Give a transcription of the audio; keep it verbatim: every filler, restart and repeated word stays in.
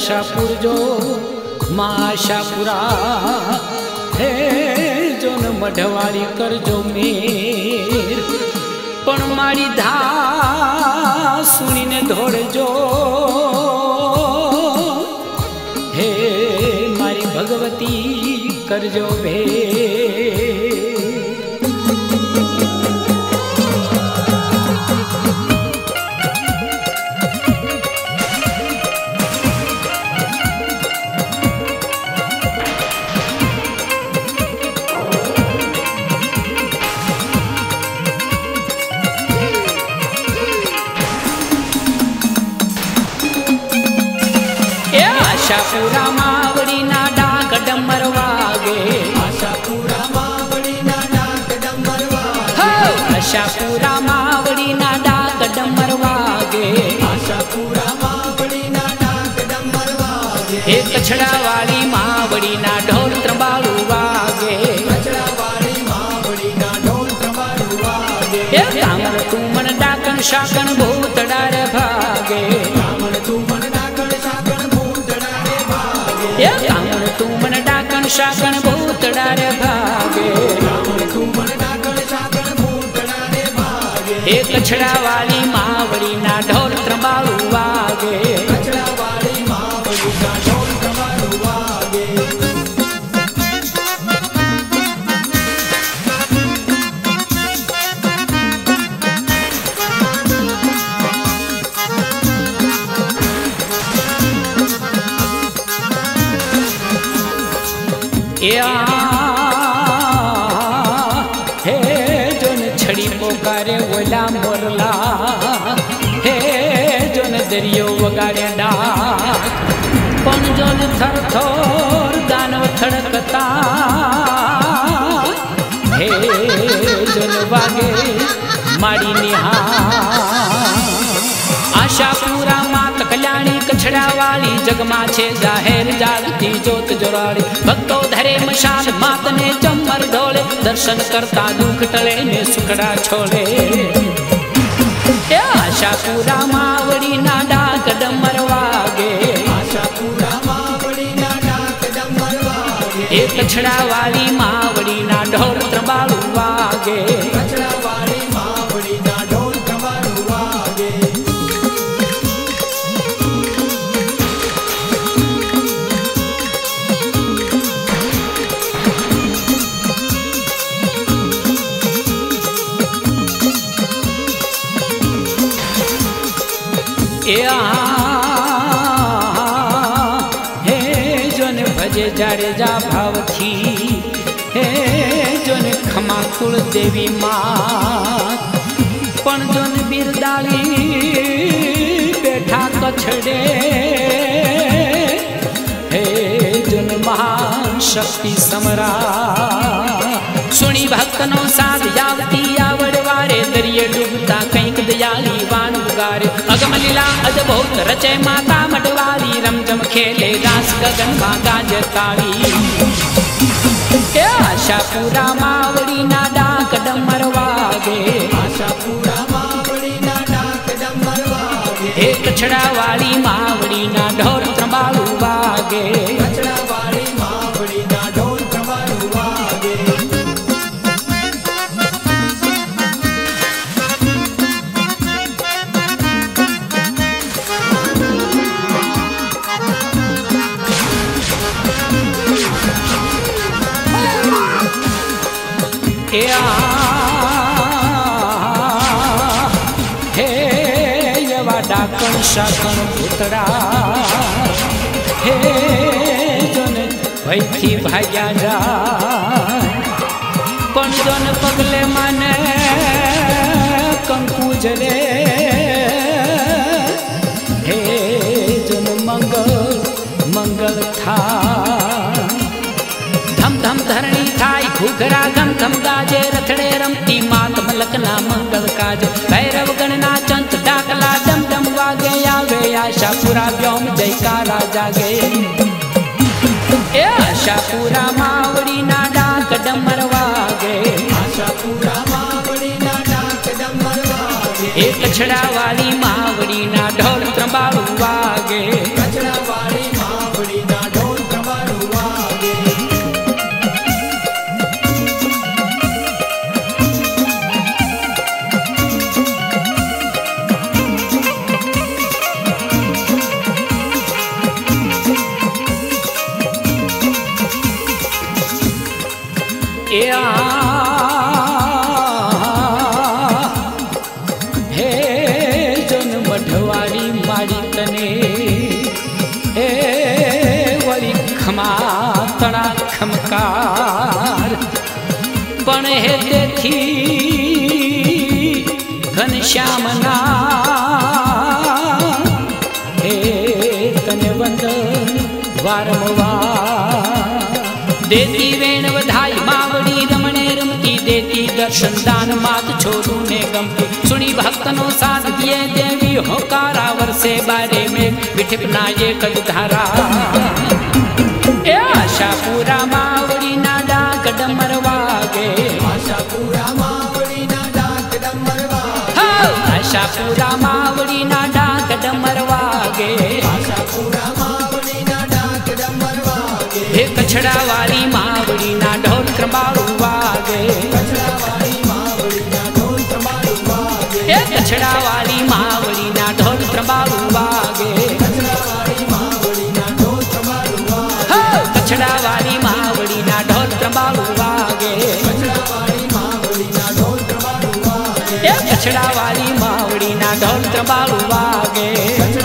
आशापुर जो मां आशापुरा हे जो न मढ़वाड़ी कर जो मेर पण मारी धा सुनी ने धोड़ जो हे मारी भगवती कर जो भे आशापुरा मावड़ी ना डाक डमर वागे आशापुरा मावड़ी ना डाक डमर वागे आशापुरा मावड़ी ना डाक डमर वागे आशापुरा मावड़ी ना डाक डमर वागे हे कछड़ा वाली मावड़ी ना ढोल त्रंबालू वागे कछड़ा वाली मावड़ी ना ढोल त्रंबालू वागे हे कामर तू मन डाकन शाकन भूत डारे भागे कामर तू मन डाकन शाकन ये कामन तू मन डाकन शाकन भूत डारे भागे कामन तू मन डाकन शाकन भूत डारे भागे हे कछड़ा वाली मावड़ी ना ढोल त्रंबालू वागे कछड़ा वाली मावड़ी ना ढोल त्रंबालू वागे या हे जोन छड़ी पोकारे वोला मोरला हे जोन दरियो वगाड़े डाक पण जोन थर थोर दानव थड़कता हे जोन वागे माड़ी निहा आशापुरा मात कल्याणी कछड़ा वाली जगमा छे जाहिर जागती जोत जोराड़ी भक्तो धरे मशाल मात ने चमर ढोले दर्शन करता दुख टले ने सुखड़ा छोड़े आशापुरा मावड़ी ना डाक डमर वागे आशापुरा मावड़ी ना डाक डमर वागे एक कछड़ा वाली मावड़ी ना ढोल त्रंबालू वागे कछड़ा वाली मावड़ी ना ढोल त्रंबालू वागे हे जोन भजे जारे जा भाव थी हे जोन खमा कुल देवी माँ पण जोन बिरदाली बैठा कछड़े हे जोन महान शक्ति समरा सुनी भक्तनो साध यावती आवड़ वारे दरिये डूबता कंईक दयाली वान उगारे अगम लीला अद्भुत रचे माता मडवारी रमजम खेले रास गगन मागा जतावी आशापुरा मावड़ी ना डाक डमर वागे आशापुरा मावड़ी ना डाक डमर वागे हे कछड़ा वाली मावड़ी ना ढोल त्रंबालू वागे कछड़ा वाली मावड़ी ना ढोल त्रंबालू वागे हे यवा डाकण शाकण भूतड़ा हे जोन भयथी भाग्या जा पण जोन पगले माने कंकु जले हे जोन मंगल मंगल था धम धम धरणी थाई घूघरा घम घम गाजे रथड़े रमती मात मलकना मंगल काज भैरव गणना चंत डाकला डम डम वागे आवे आशापुरा व्योम जयकारा जागे ए आशापुरा मावड़ी ना डाक डमर वागे आशापुरा मावड़ी ना डाक डमर वागे एक कछड़ा वाली मावड़ी ना ढोल त्रंबालू वागे कछड़ा वाली रमवा। देती वेण वधाई मावड़ी रमणे रमती देती दर्शन दान मात छोरू ने गमती। सुनी भक्तनो साथ दिए देवी होकारा वर्षे बारे में विठिपना ये कद धारा। ए आशापुरा मावड़ी ना डाक डमर वागे, आशापुरा मावड़ी ना डाक डमर वागे, आशापुरा मावड़ी ना डाक डमर वागे, आशापुरा मावड़ी ना डाक डमर वागे। हे कछड़ा वाली मावड़ी ना ढोल त्रंबाड़ू वागे, कछड़ा वाली मावड़ी ना ढोल त्रंबाड़ू वागे, हे कछड़ा वाली मावड़ी ना ढोल त्रंबाड़ू वागे, कछड़ा वाली मावड़ी ना ढोल त्रंबाड़ू वागे, कछड़ा वाली मावड़ी ना ढोल त्रंबाड़ू वागे, कछड़ा वाली मावड़ी ना ढोल त्रंबाड़ू वागे, हे कछड़ा वाली मावड़ी ना ढोल त्रंबाड़ू वागे।